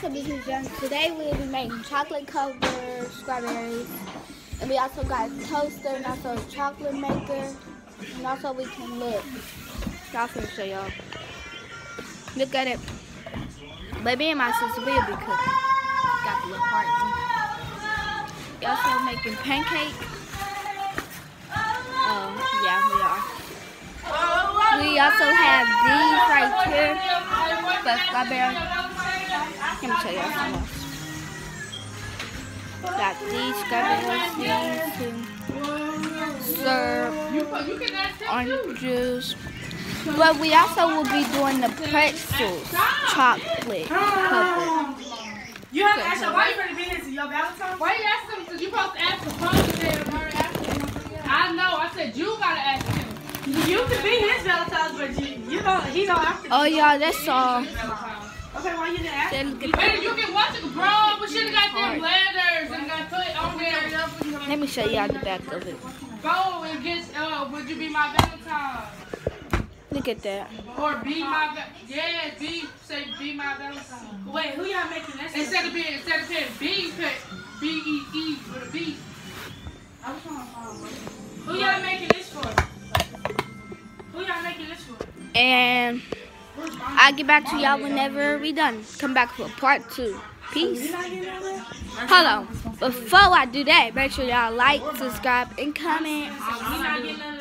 what's up, Business Jones? Today we'll be making chocolate covered strawberries. And we also got a toaster and also a chocolate maker. And also we can look. Y'all finna show y'all. Look at it. Baby and my sister will be cooking. Got the little part. We also making pancakes. Yeah, we are. We also have these right here. The strawberry. Let me show y'all some more. Got these strawberries, these syrup, orange juice. But we also will be doing the pretzels, chocolate covered. You have to ask your boyfriend to be here to your Valentine's. Why you ask him? Because you're supposed to ask the phone. I know. I said you gotta ask him. You can be his Valentine's, but he don't have to. Oh yeah, that's all. Okay, why you didn't ask him? You can watch it, bro. We should have got them letters and got put on there. Let me show y'all the back of it. Go and get, would you be my Valentine? Look at that. Or be my, say be my Valentine. Wait, who y'all making this? Instead of saying B, put B-E-E with a B. I was trying to find one. Who y'all making this for? Who y'all making this for? And I'll get back to y'all whenever we done. Come back for part 2. Peace. Hold on. Before I do that, make sure y'all like, subscribe, and comment.